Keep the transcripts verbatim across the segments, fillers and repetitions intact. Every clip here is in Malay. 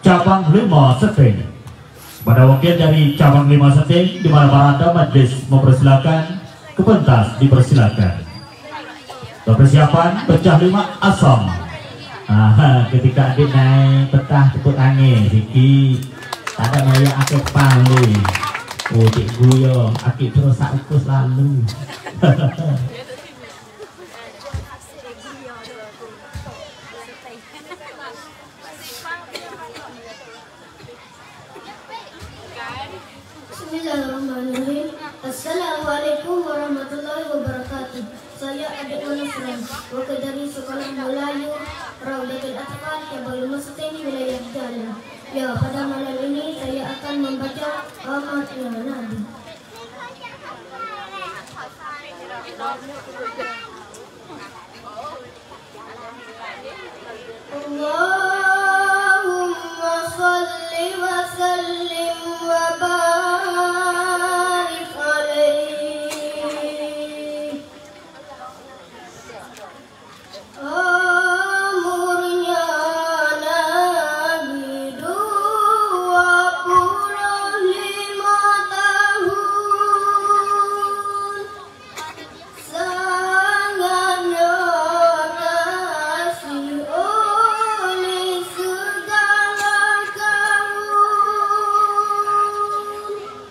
cabang lima Setting. Pada wakil dari cabang lima Setting, di mana para anda majlis mempersilakan, ke pentas dipersilakan. Persiapan pecah lima Asam. Aha, ketika adik naik petah tepuk angin, Siki ada maya akik palu. Oh, cik guyo, akik terus sak ukus lalu. Bismillahirrahmanirrahim. Assalamualaikum warahmatullahi wabarakatuh. Saya adik Manasran, wakil dari Sekolah Melayu Raudatul Atfal Cabang lima Setting wilayah Jala. Ya, pada malam ini saya akan membaca Ahmadnya Nabi. Allahumma shalli wa sallim wa barik alaihi. Umurnya Nabi dua puluh lima tahun, sangatnya kasih oleh segala kaum.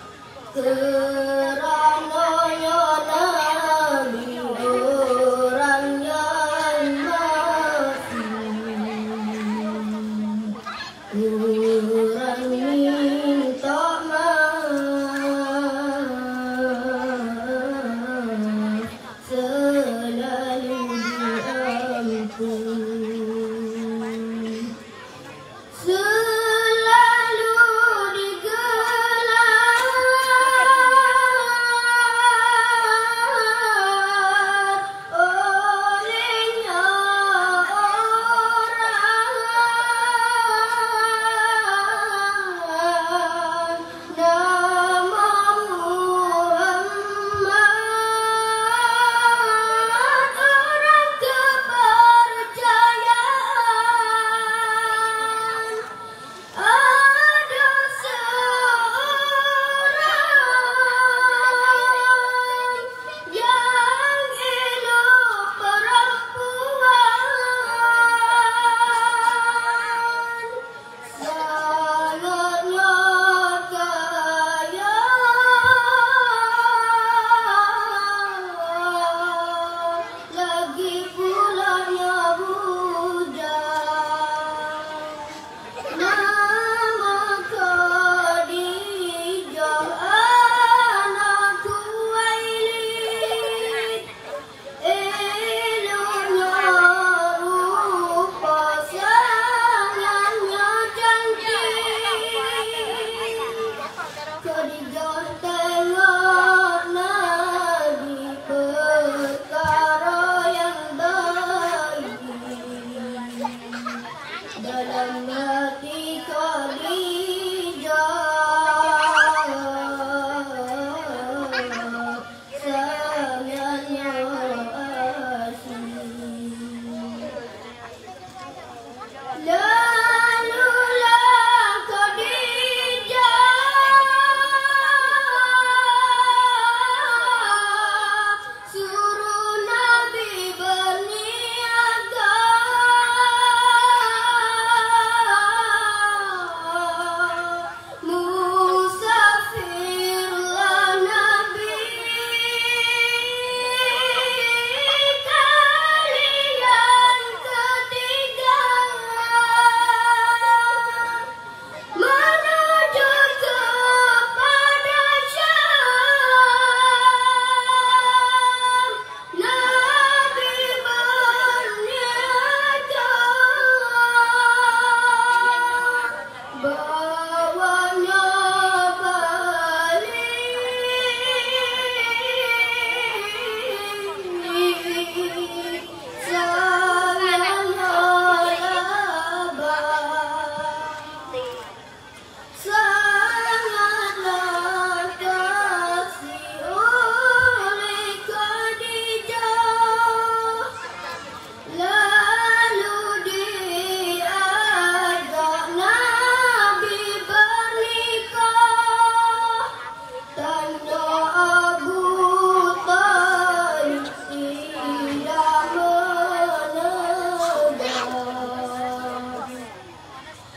Kerananya Nabi orang yang masih, orang minta maaf, selalu diampuni, selalu digelar olehnya orang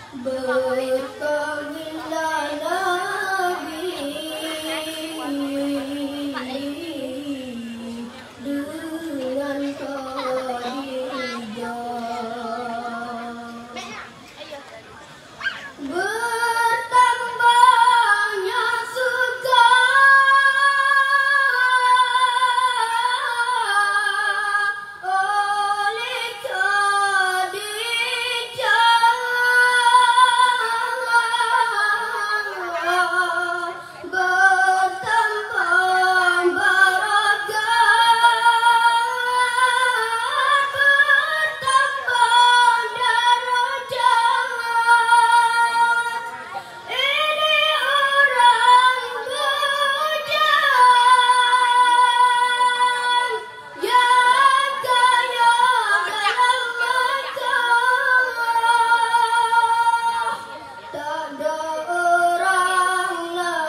Berkawinlah Nabi dengan Khadijah. Bertambahnya suka oleh Khadijah, bertambah barakah, bertambah darajat. Ini orang bujang yang kaya dalam Makkah. Tak ada orang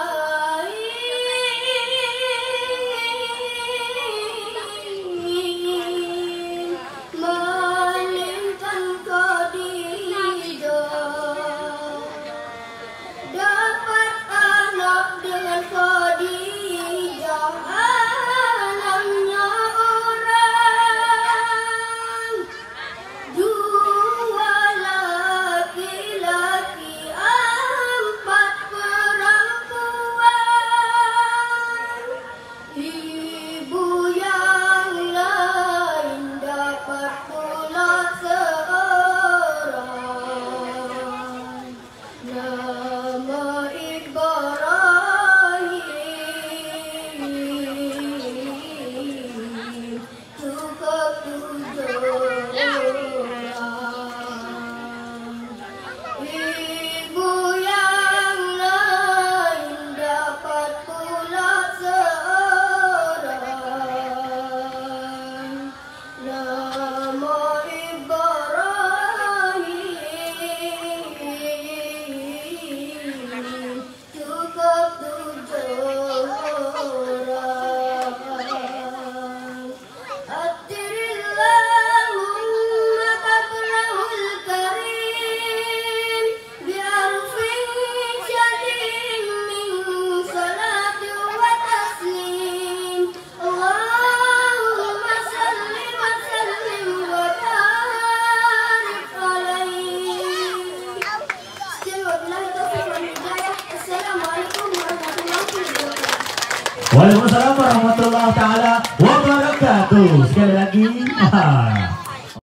lain melainkan Khadijah. Dapat anak dengan Khadijah, anaknya orang. Dua laki-laki, empat perempuan. Ibu yang lain dapat pula seorang. Nama Ibrahim, cukup tujuh orang. Ibu yang lain dapat pula seorang. Nama Ibrahim, cukup tujuh orang. Atirillahumma qabrahul karim bi'arfin syadin min salati wa taslim. Allahumma salli wa sallim wa barik alaihi. Wabillahi taufiq wal hidayah. Assalamualaikum warahmatullahi wabarakatuh. Waalaikumsalam warahmatullahi taala wabarakatuh. Sekali lagi.